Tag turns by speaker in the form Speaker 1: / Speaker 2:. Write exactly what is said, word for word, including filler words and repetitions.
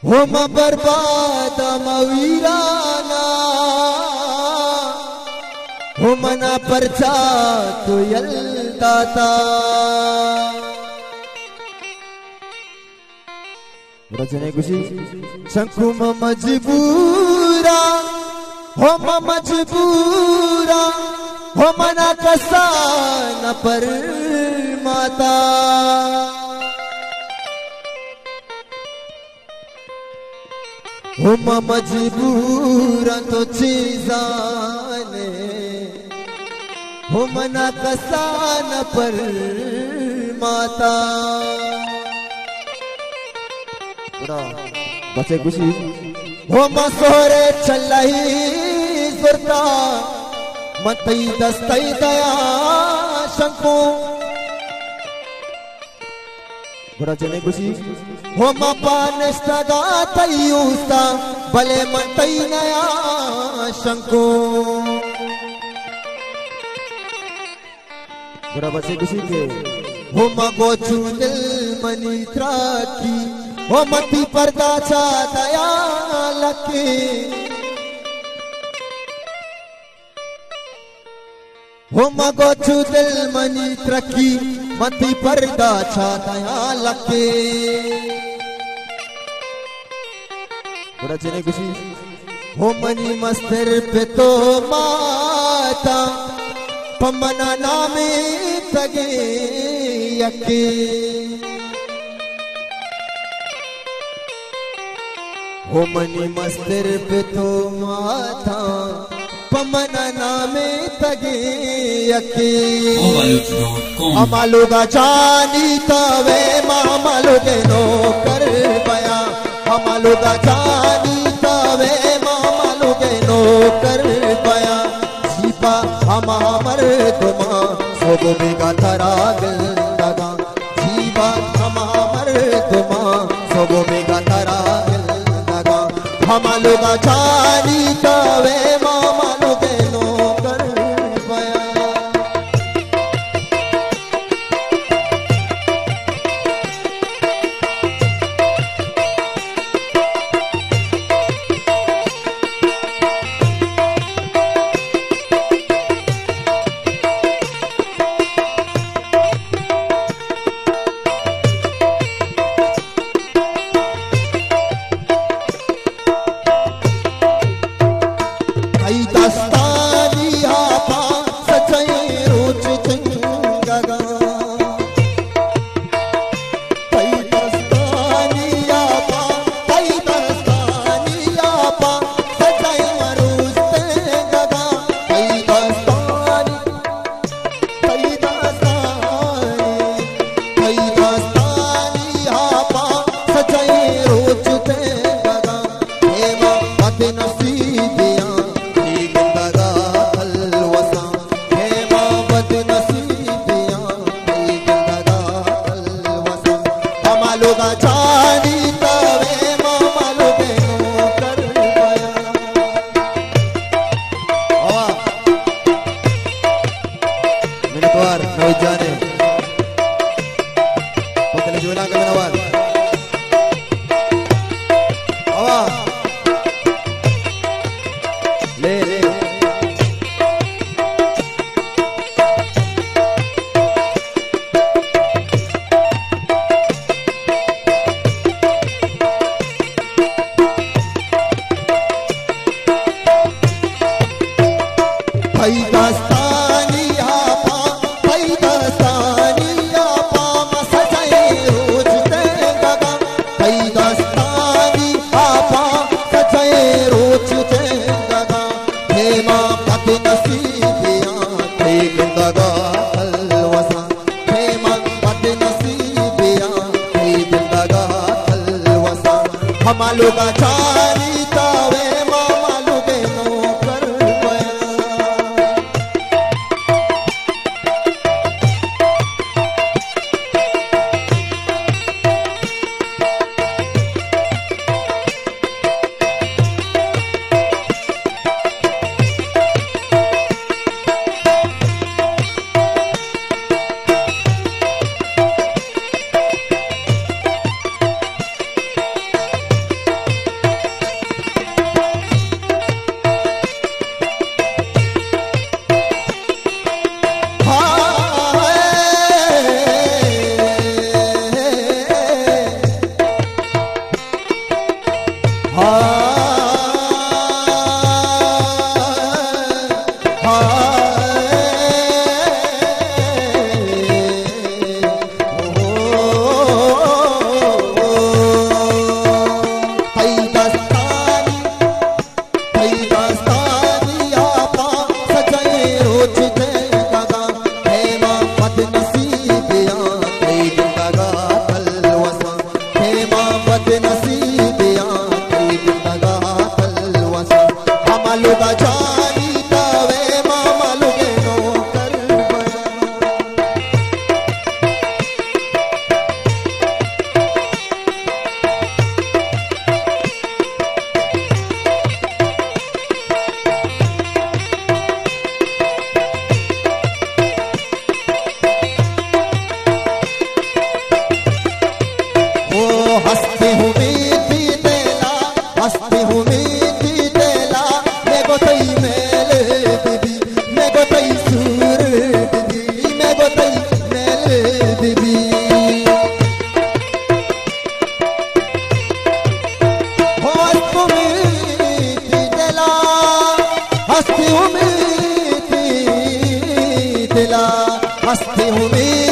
Speaker 1: Home बर्बाद मवीराना होमना परचा तो यल्दाता रचने खुशी शंकुम मजबूरा होम मजबूरा होमना कसान पर माता होम मजबूर तो चीजाने होमना कसान पर माता बचे खुशी होम सोरे चलही सुरता मतई दस्तई दया शंको रचने खुशी होम पानस्तगा तयुस्ता भले मतई नया शंको बचे खुशी के होम गोचू दिल मनी त्राकी होमती पर्दा चा दया लके होम गोचू दिल मनी त्रकी मती पर्दा छा दया लके रचने खुशी होमनी मस्तर पे तो माता पमना नामे तगे यके होमनी मस्तर पे तो माता पमना नामे तगे यके अमालुगा जानी तवे मामालुगे नो कर बया अमालुगा जानी तवे मामालुगे नो कर बया जीपा हम हमर तुमा सोगो बेगा थरा गंदगा जीवा हम हमर तुमा सोगो बेगा थरा गंदगा हमालुगा जानी तवे मामालुगे नो कर बया हमालुगा जानी तवे मामालुगे नो कर बया हंसते हूँ मीठी तेला, हंसते हूँ मीठी तेला, मैं गोतई मेले दीदी, मैं गोतई सूर दीदी, मैं गोतई मेले दीदी। हो हंसते हूँ मीठी तेला, हंसते हूँ मीठी तेला, हंसते हूँ